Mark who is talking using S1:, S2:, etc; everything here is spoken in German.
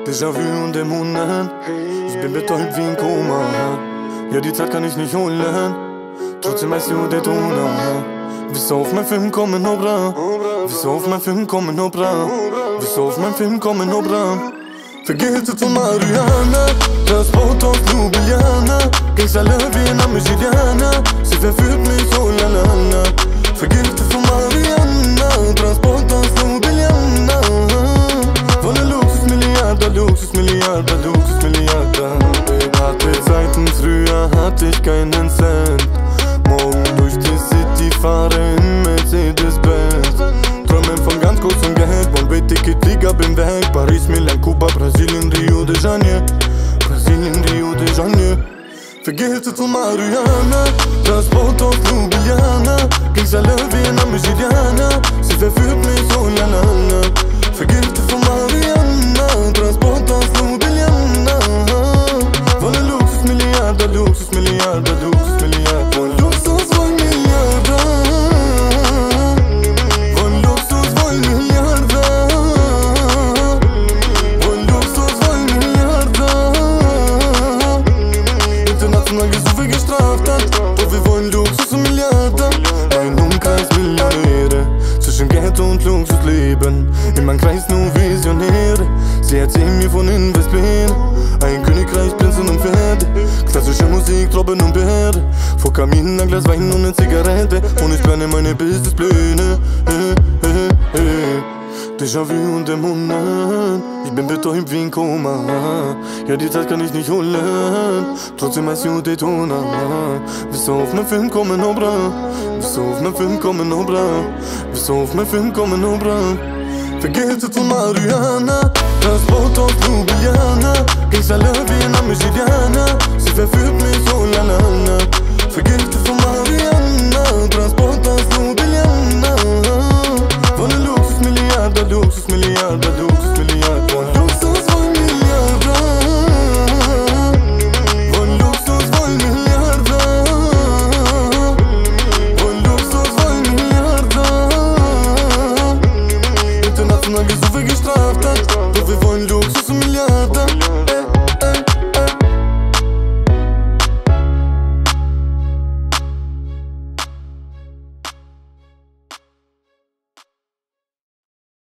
S1: Déjà-vu und Dämonen, ich bin betäubt wie ein Koma. Ja, die Zeit kann ich nicht holen, trotzdem weißt du, der Donau. Willst du auf mein Film kommen, Obra? Willst du auf mein Film kommen, Obra? Willst du auf mein Film kommen, Obra? Vergiftet von Mariana, Transport aus Ljubljana. Gangsta wie eine Nigeriana, sie verführt mich so lalala. Vergiftet von Mariana, Transport aus Ljubljana. Volle Luxusmilliarder, Luxusmilliarder, Luxusmilliarder. Harte Zeiten, früher hatte ich keinen Cent. Morgen durch die City fahre in Mercedes-Benz. Träumen von ganz großem Geld, One-Way-Ticket, Liga, bin weg. Paris, Milan, Kuba, Brasilien, Rio de Janeiro. Brasilien, Rio de Janeiro. Vergiftet von Mariana, Transport aus Ljubljana. Gangsta wie eine Nigeriana, sie verführt mich so lalala. Vergiftet von Mariana, Transport aus Ljubljana. Volle Luxusmilliarder, Luxusmilliarder, Luxusmilliarder. Von Luxus wollen Milliarder, von Luxus wollen Milliarder, von Luxus wollen Milliarder. International gesucht, gestraft hat, doch wir wollen Luxus und Milliarder. Ein Umkreis Millionäre, zwischen Ghetto und Luxusleben. In meinem Kreis nur Visionäre, sie erzählen mir von Investment. Ein Königreich, Prinzen und Pferde, klassische Musik, Robben und Bärde. Vor Kamin ein Glas Wein und eine Zigarette, und ich plane meine Businesspläne. Déjà-vu und Dämonen, ich bin betäubt wie ein Koma. Ja, die Zeit kann ich nicht holen, trotzdem heißt du Daytona. Willst du auf mein Film kommen, Obra? Willst du auf mein Film kommen, Obra? Willst du auf mein Film kommen, Obra? Vergiftet von Mariana,